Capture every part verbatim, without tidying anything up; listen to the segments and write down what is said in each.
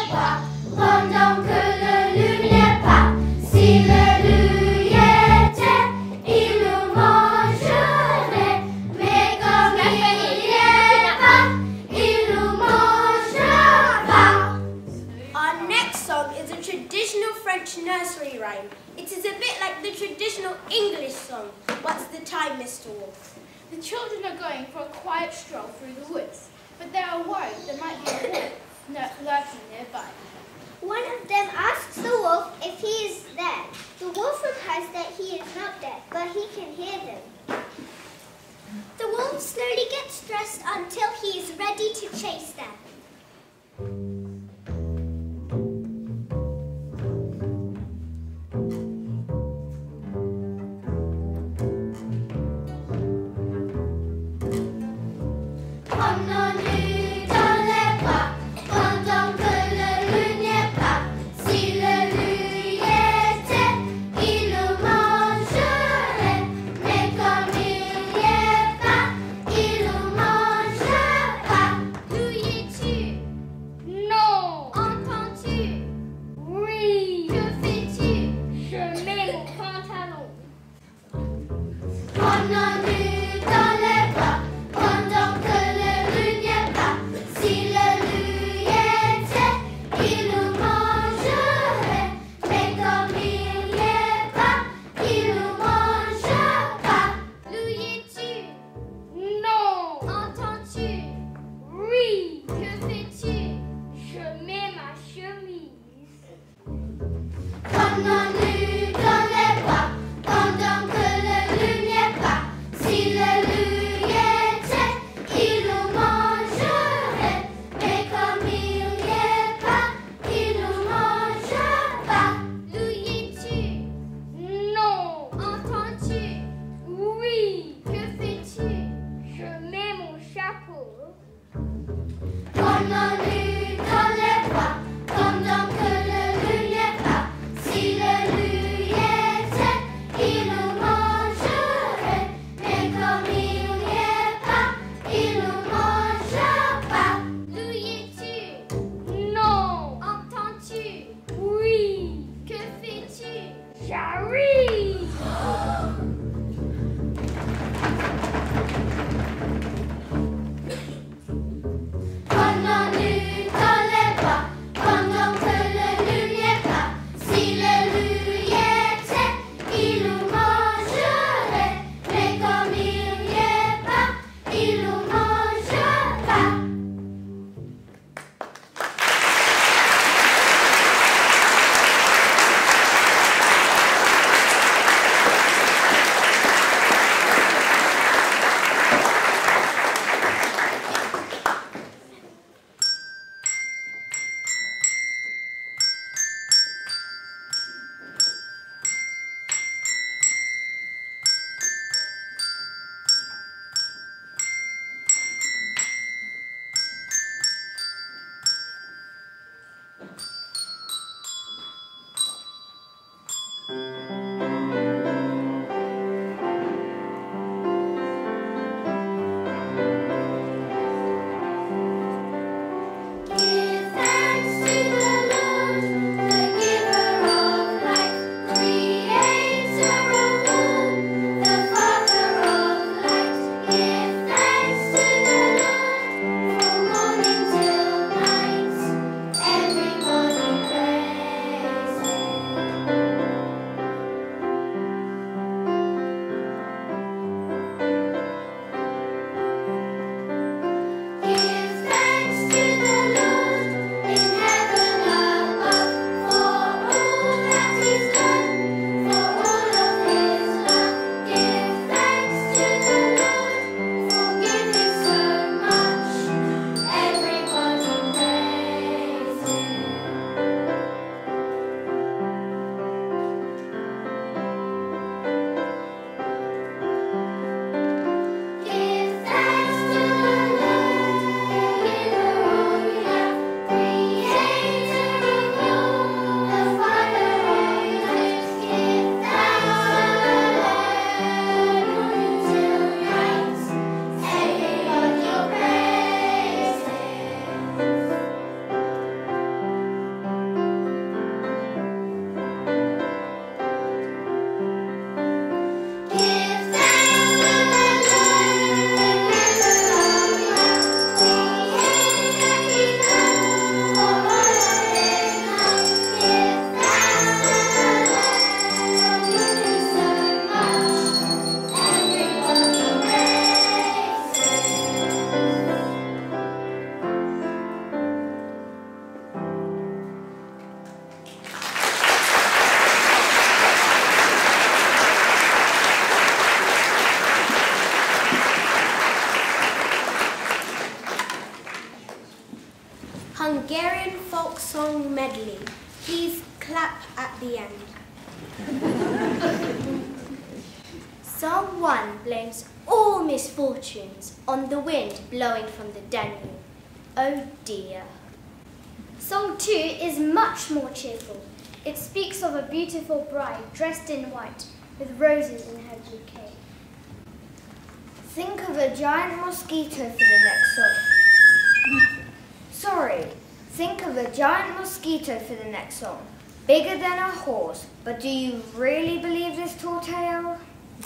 les bras pendant que le loup n'est pas. Si le loup y était, il nous mangerait. Mais comme il n'y est pas, il nous mangera pas. Our next song is a traditional French nursery rhyme. It is a bit like the traditional English song. What's the time, Mister Wolf? The children are going for a quiet stroll through the woods, but they are worried there might be a wolf lurking nearby. One of them asks the wolf if he is there. The wolf replies that he is not there, but he can hear them. The wolf slowly gets dressed until he is ready to chase them. Emmenons-nous dans les bras pendant que le loup n'est pas. Si le loup y était, il nous mangerait. Mais comme il n'y est pas, il nous mangera pas. Où y es-tu? Non. Entends-tu? Oui. Que fais-tu? Je mets mon pantalon. Emmenons-nous dans les bras pendant que le loup Hungarian folk song medley. Please clap at the end. Song one blames all misfortunes on the wind blowing from the Danube. Oh dear. Song two is much more cheerful. It speaks of a beautiful bride dressed in white with roses in her bouquet. Think of a giant mosquito for the next song. Sorry, think of a giant mosquito for the next song. Bigger than a horse, but do you really believe this tall tale?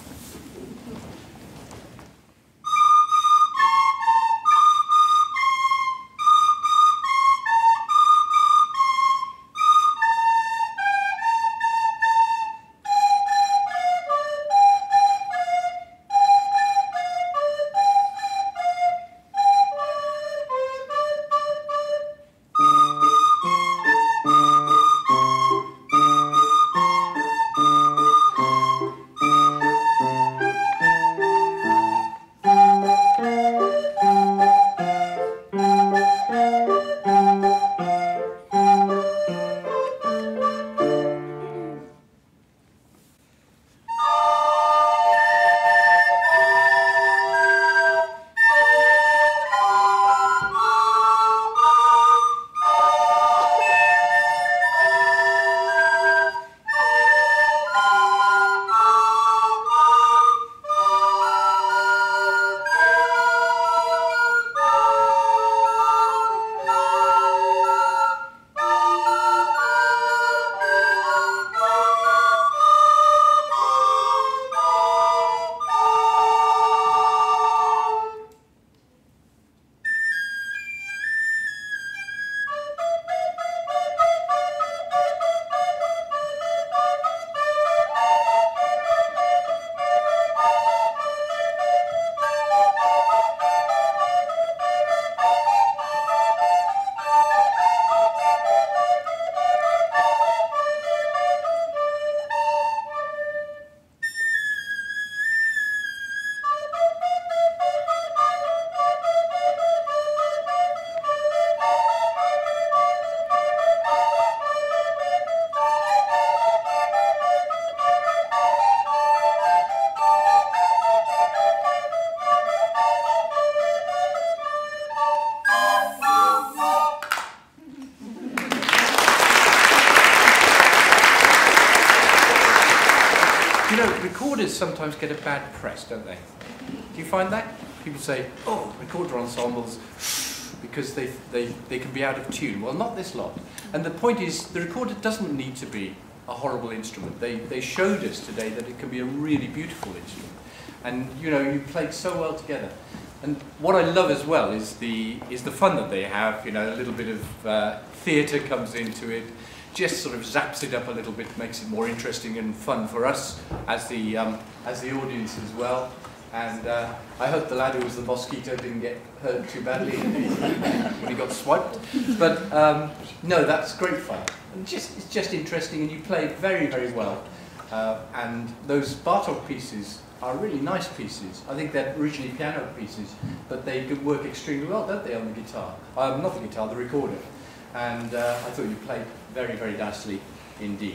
Recorders sometimes get a bad press, don't they? Do you find that? People say, oh, recorder ensembles, because they, they, they can be out of tune. Well, not this lot. And the point is, the recorder doesn't need to be a horrible instrument. They, they showed us today that it can be a really beautiful instrument. And, you know, you played so well together. And what I love as well is the, is the fun that they have. You know, a little bit of uh, theatre comes into it. Just sort of zaps it up a little bit, makes it more interesting and fun for us as the um, as the audience as well. And uh, I hope the lad who was the mosquito didn't get hurt too badly when he got swiped. But um, no, that's great fun. And just it's just interesting, and you played very very well. Uh, and those Bartok pieces are really nice pieces. I think they're originally piano pieces, but they could work extremely well, don't they, on the guitar? Um, not the guitar, the recorder. And uh, I thought you played very, very nicely indeed.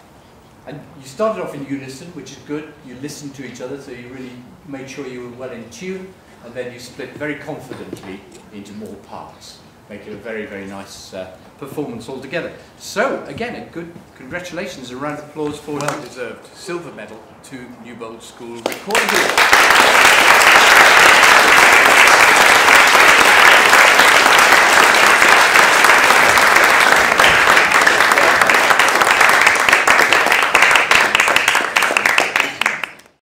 And you started off in unison, which is good. You listened to each other, so you really made sure you were well in tune, and then you split very confidently into more parts, making a very, very nice uh, performance altogether. So, again, a good congratulations, a round of applause for well-deserved silver medal to Newbold School Recording Group.